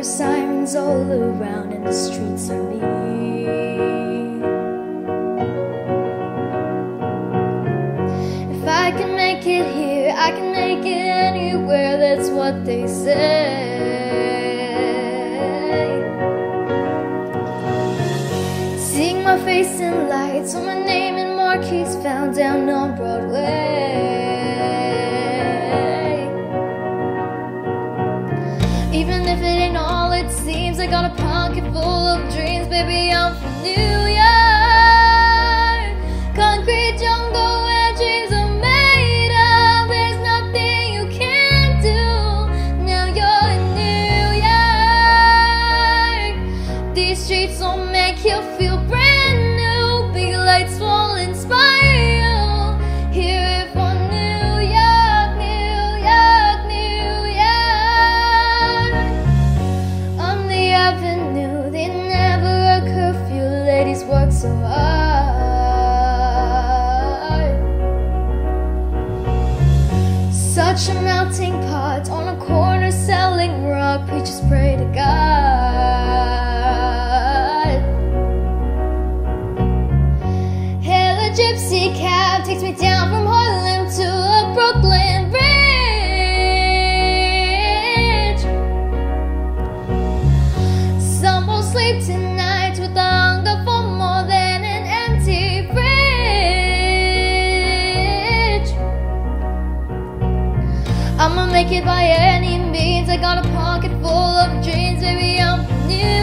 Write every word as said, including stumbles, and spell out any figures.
are sirens all around and the streets are me. If I can make it here, I can make it anywhere, that's what they say. Seeing my face in lights, so my name in marquees found down on Broadway. Even if it ain't all it seems, I got a pocket full of dreams. Baby, I'm from New York, concrete jungle where dreams are made of. There's nothing you can't do. Now you're in New York. These streets will make you feel brand new. Big lights will inspire you. Hear it from New York, New York, New York. On the avenue, they never a curfew. Ladies work so hard. Such a melting pot on a corner selling rock. Preachers pray to God. Hail a gypsy cab takes me down from Harlem to a Brooklyn Bridge. Some will sleep tonight with the hunger for more than an empty fridge. I'ma make it by any means. I got a pocket full of dreams. Baby, I'm from New